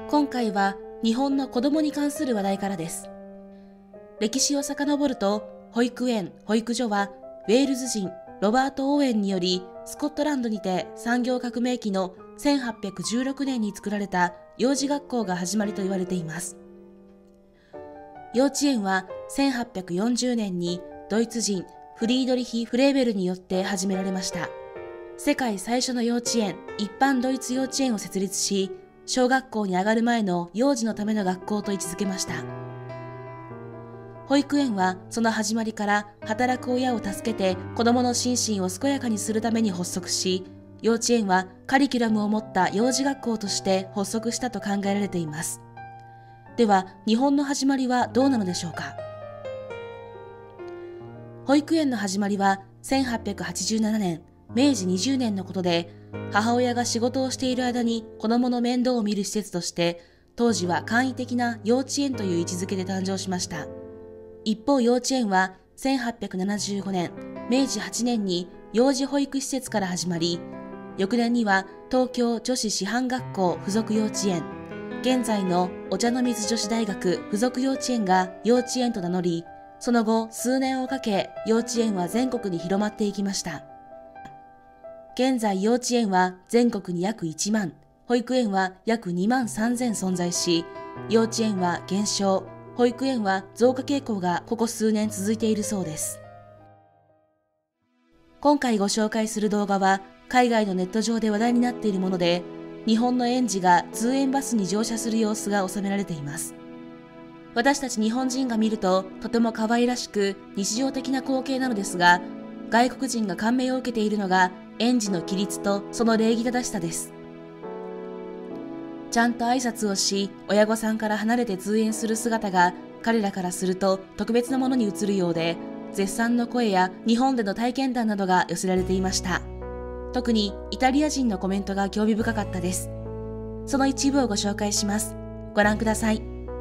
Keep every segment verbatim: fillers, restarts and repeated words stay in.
今回は日本の子供に関する話題からです。歴史を遡ると、保育園・保育所はウェールズ人ロバート・オーエンによりスコットランドにて産業革命期のせんはっぴゃくじゅうろくねんに作られた幼児学校が始まりと言われています。幼稚園はせんはっぴゃくよんじゅうねんにドイツ人フリードリヒ・フレーベルによって始められました。世界最初の幼稚園、一般ドイツ幼稚園を設立し、小学校に上がる前の幼児のための学校と位置づけました。保育園はその始まりから働く親を助けて子供の心身を健やかにするために発足し、幼稚園はカリキュラムを持った幼児学校として発足したと考えられています。では、日本の始まりはどうなのでしょうか。保育園の始まりはせんはっぴゃくはちじゅうななねん、めいじにじゅうねんのことで、母親が仕事をしている間に子供の面倒を見る施設として、当時は簡易的な幼稚園という位置づけで誕生しました。一方、幼稚園はせんはっぴゃくななじゅうごねん、めいじはちねんに幼児保育施設から始まり、翌年には東京女子師範学校附属幼稚園、現在のお茶の水女子大学附属幼稚園が幼稚園と名乗り、その後数年をかけ幼稚園は全国に広まっていきました。現在幼稚園は全国に約いちまん、保育園は約にまんさんぜん存在し、幼稚園は減少、保育園は増加傾向がここ数年続いているそうです。今回ご紹介する動画は海外のネット上で話題になっているもので、日本の園児が通園バスに乗車する様子が収められています。私たち日本人が見るととても可愛らしく日常的な光景なのですが、外国人が感銘を受けているのが園児の規律とその礼儀正しさです。ちゃんと挨拶をし、親御さんから離れて通園する姿が彼らからすると特別なものに映るようで、絶賛の声や日本での体験談などが寄せられていました。特にイタリア人のコメントが興味深かったです。その一部をご紹介します。ご覧ください。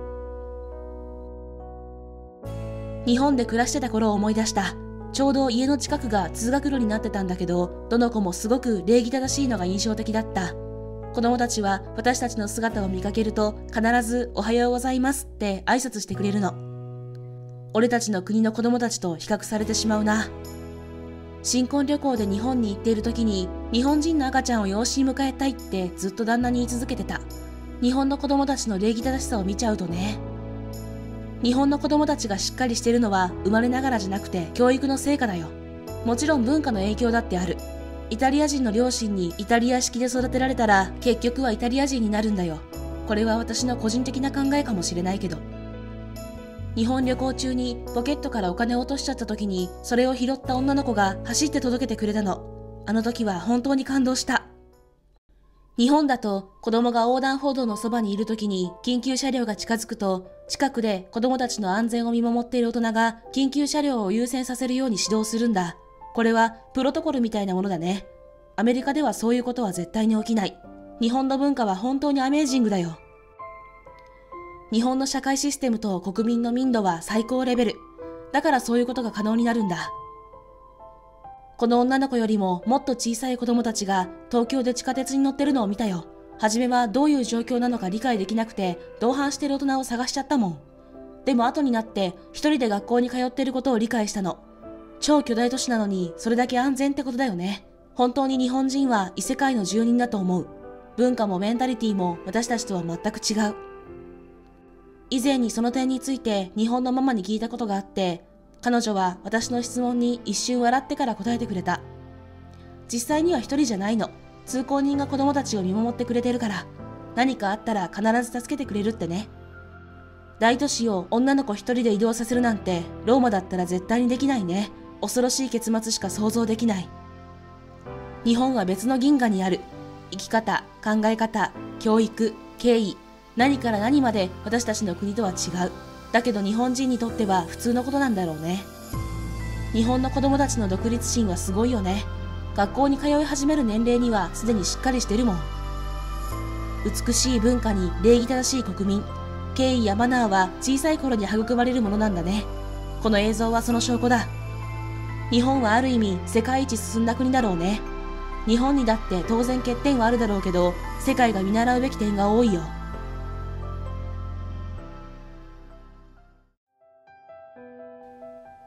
日本で暮らしてた頃を思い出した。ちょうど家の近くが通学路になってたんだけど、どの子もすごく礼儀正しいのが印象的だった。子供たちは私たちの姿を見かけると必ずおはようございますって挨拶してくれるの。俺たちの国の子供たちと比較されてしまうな。新婚旅行で日本に行っている時に、日本人の赤ちゃんを養子に迎えたいってずっと旦那に言い続けてた。日本の子供たちの礼儀正しさを見ちゃうとね。日本の子供たちがしっかりしてるのは生まれながらじゃなくて教育の成果だよ。もちろん文化の影響だってある。イタリア人の両親にイタリア式で育てられたら結局はイタリア人になるんだよ。これは私の個人的な考えかもしれないけど。日本旅行中にポケットからお金を落としちゃった時に、それを拾った女の子が走って届けてくれたの。あの時は本当に感動した。日本だと子供が横断歩道のそばにいる時に緊急車両が近づくと、近くで子供たちの安全を見守っている大人が緊急車両を優先させるように指導するんだ。これはプロトコルみたいなものだね。アメリカではそういうことは絶対に起きない。日本の文化は本当にアメージングだよ。日本の社会システムと国民の民度は最高レベル。だからそういうことが可能になるんだ。この女の子よりももっと小さい子供たちが東京で地下鉄に乗ってるのを見たよ。はじめはどういう状況なのか理解できなくて同伴してる大人を探しちゃったもん。でも後になって一人で学校に通ってることを理解したの。超巨大都市なのにそれだけ安全ってことだよね。本当に日本人は異世界の住人だと思う。文化もメンタリティも私たちとは全く違う。以前にその点について日本のママに聞いたことがあって、彼女は私の質問に一瞬笑ってから答えてくれた。実際には一人じゃないの。通行人が子供たちを見守ってくれてるから、何かあったら必ず助けてくれるってね。大都市を女の子一人で移動させるなんてローマだったら絶対にできないね。恐ろしい結末しか想像できない。日本は別の銀河にある。生き方、考え方、教育、敬意、何から何まで私たちの国とは違う。だけど日本人にとっては普通のことなんだろうね。日本の子供たちの独立心はすごいよね。学校に通い始める年齢にはすでにしっかりしてるもん。美しい文化に礼儀正しい国民、敬意やマナーは小さい頃に育まれるものなんだね。この映像はその証拠だ。日本はある意味世界一進んだ国だろうね。日本にだって当然欠点はあるだろうけど、世界が見習うべき点が多いよ。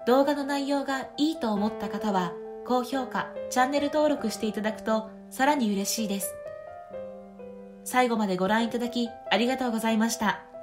動画の内容がいいと思った方は、高評価、チャンネル登録していただくとさらに嬉しいです。最後までご覧いただきありがとうございました。